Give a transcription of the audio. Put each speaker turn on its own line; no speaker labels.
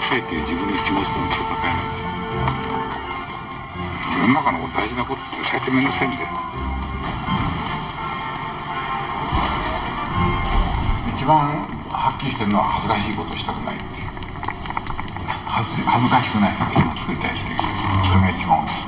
きたいっていう自分の気持ちとの戦いなんだよ。世の中の大事なことって最低面倒くさいんだよ。一番はっきりしてるのは恥ずかしいことをしたくないっていう、恥ずかしくない作品を作りたいっていう、それが一番大きい。